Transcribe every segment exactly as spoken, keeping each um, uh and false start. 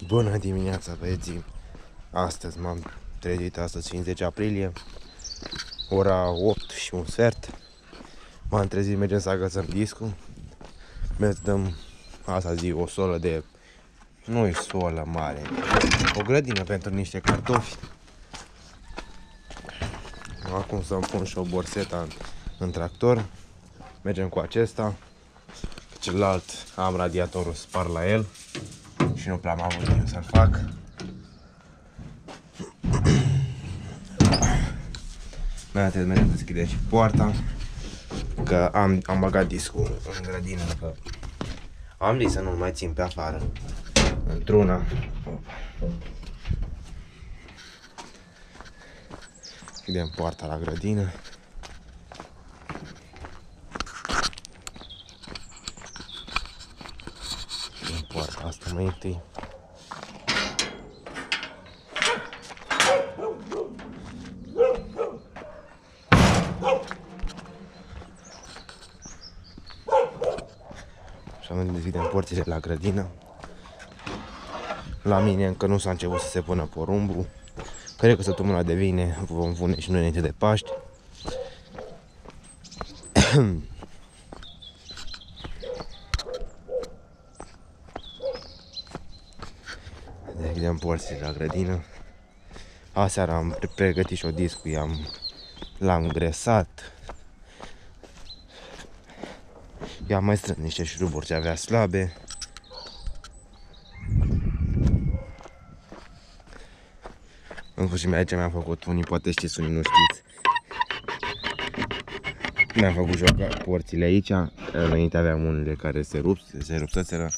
Bună dimineața, băieții! Astăzi m-am trezit, astăzi fiind zece aprilie, ora opt și un sfert. M-am trezit, mergem să agățăm discul. Mergem, dăm, asta zi, o solă de... nu-i solă mare, o grădină pentru niște cartofi. Acum să-mi pun și o borsetă în, în tractor. Mergem cu acesta. Celălalt am radiatorul spart la el și nu prea am avut timp să-l fac. Mai trebuie mereu să deschidem și poarta, că am, am băgat discul în grădină, că am zis să nu mai țin pe afară, într-una. Deschidem poarta la grădină. Deschidem poarta asta mai întâi. Și am deschidem porțile la grădină. La mine încă nu s-a început să se pună porumbul. Cred că săptămâna de vine vom pune și noi înainte de Paști. Deschidem porțile la grădină. Aseară am pregătit și o disc, i-am, l-am gresat. I-am mai strâns niște șuruburi ce avea slabe. În sfârșit, aici mi-am făcut, unii poate știți, unii nu știți. Mi-am făcut joc porțile aici. Înainte aveam unele care se rup, se rupseseră.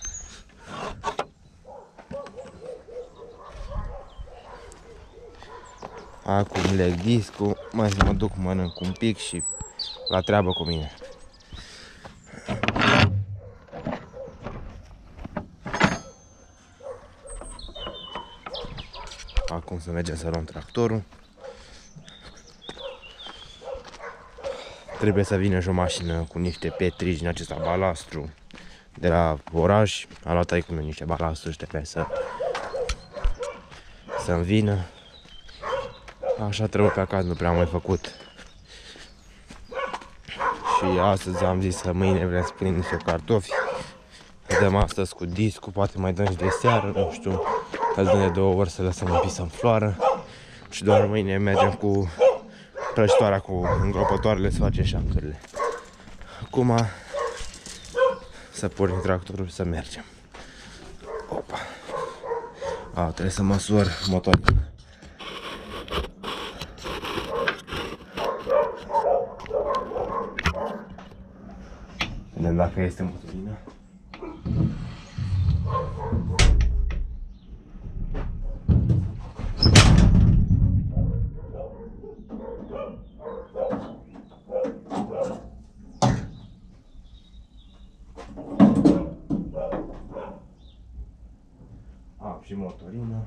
Acum leg discul, mai să mă duc, mănânc un pic și la treabă cu mine. Acum să mergem să luăm tractorul. Trebuie să vină și o mașină cu niște petrici din acesta balastru de la oraș. A luat aici cu mine niște balastru și trebuie să să-mi vină. Așa trebuie pe acasă, nu prea am mai făcut. Și astăzi am zis că mâine vrem să punem niște cartofi. Dăm astăzi cu discul, poate mai dăm și de seară, nu știu. Îți dăm de două ori să lăsăm un pic să înfloară. Și doar mâine mergem cu prăjitoarea, cu îngropătoarele, să facem șanțurile. Acum să pornim tractorul și să mergem. Opa. A, trebuie să măsor motorul. Vedem dacă este motorină. Am și motorină.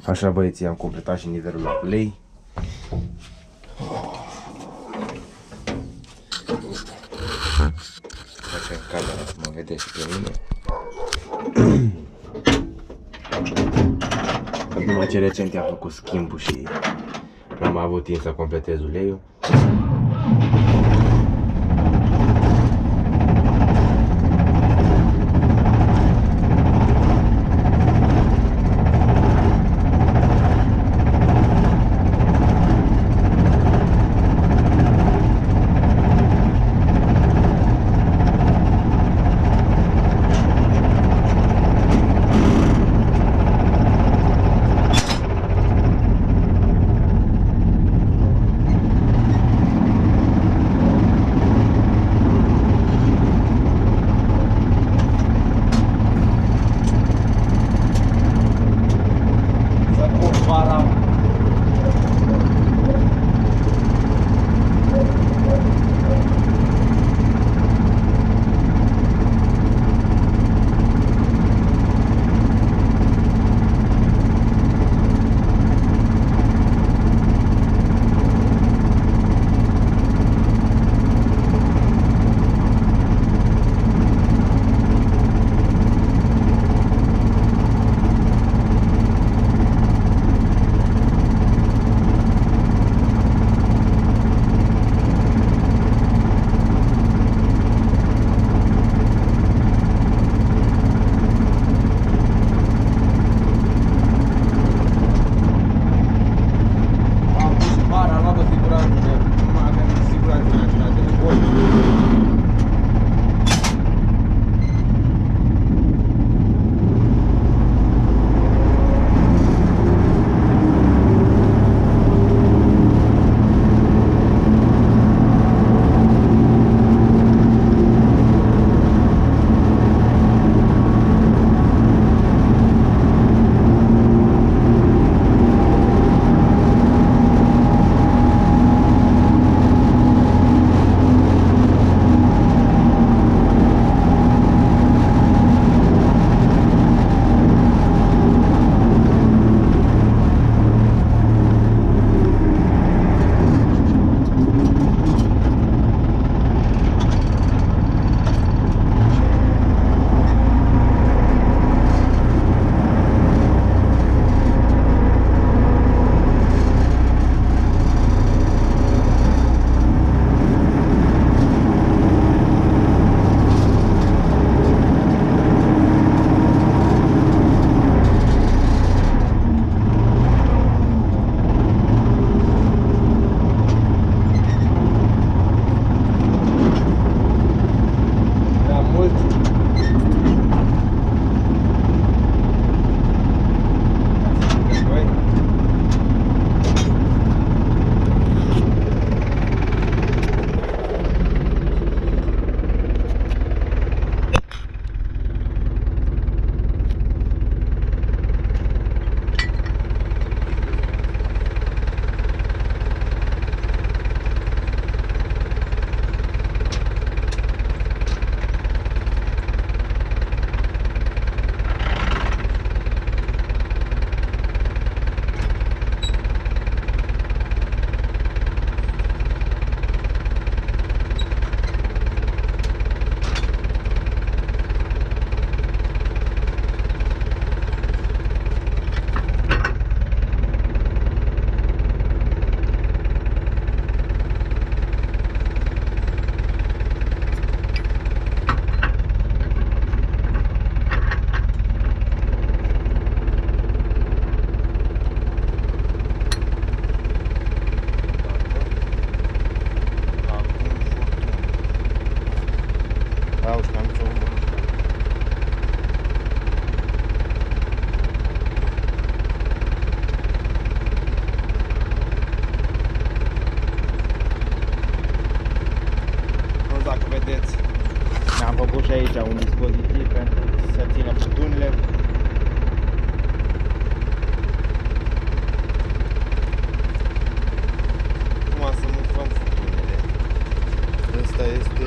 Așa băieții, am completat și nivelul la play. Facem camera să mă vedeți și pe mine. Numai ce recent i-am făcut schimbul și n-am avut timp să completez uleiul. aici un dispozitiv pentru să țină butunile. Acum să mufăm butunile. Asta este...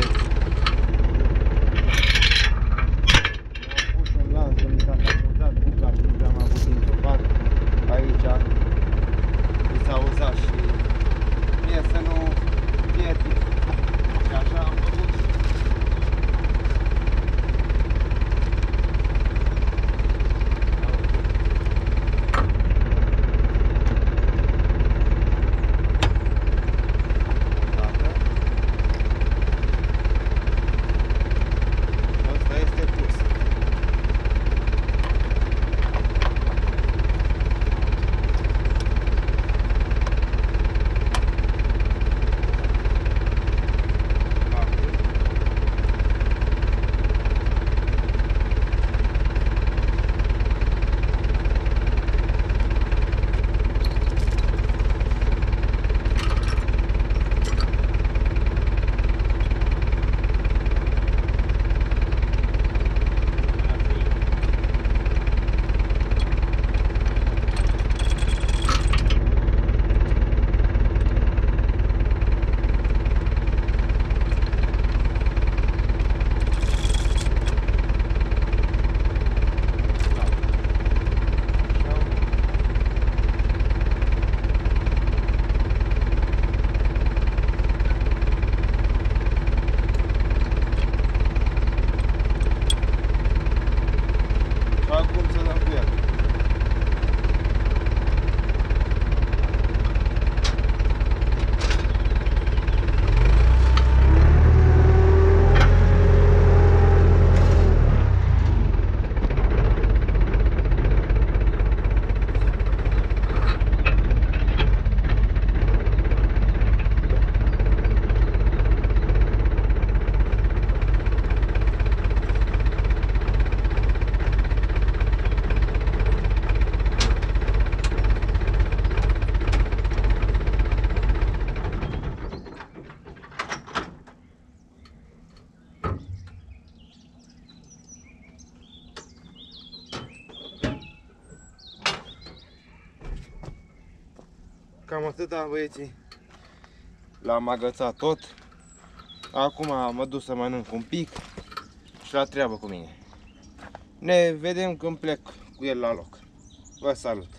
Am pus un lanț, mi s-a amuzat buca și nu am avut timp să fac. Aici atâta, băieții. L-am agățat tot. Acum mă duc să mănânc un pic și la treabă cu mine. Ne vedem când plec cu el la loc. Vă salut!